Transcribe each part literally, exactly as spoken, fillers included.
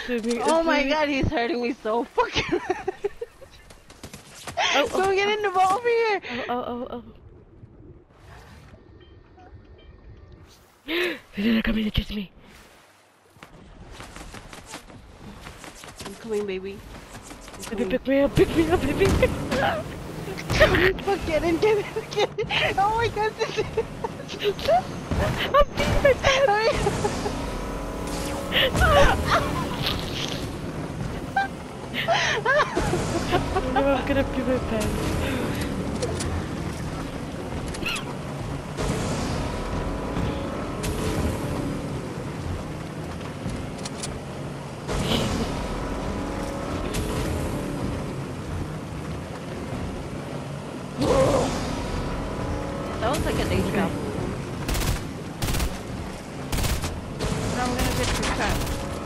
me, Oh my me. god, he's hurting me so fucking. Oh, oh, Don't get in the ball over here. Oh, oh, oh, oh. They're coming to chase me. I'm coming, baby. I'm Baby, coming. pick me up, pick me up, baby. Fuck, get in, get in, get in. Oh my god, this is... I'm beating my pants. Oh no, I'm gonna pee my pants. That was like a day trip. Now I'm gonna get your cut.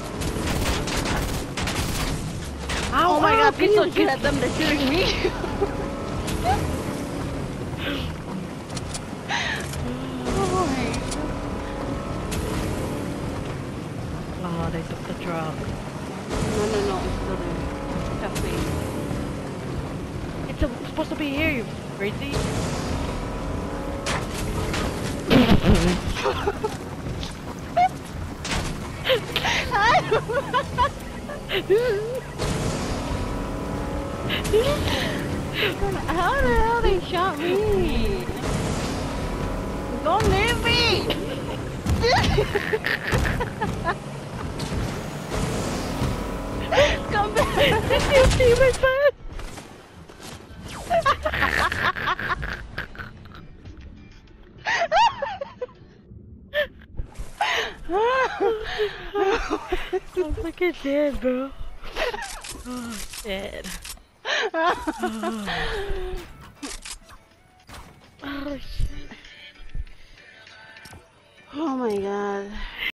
Ow, Oh my ow, god, please can don't shoot at them, they're shooting me. Oh, they took the truck. No, no, no, it's still there. Cafe. It's, a, it's supposed to be here, you crazy. How the hell they shot me? Don't leave me! Come back! Did you see my butt? I'm fucking dead, bro. Oh, dead. Oh. Oh, shit. Oh my god.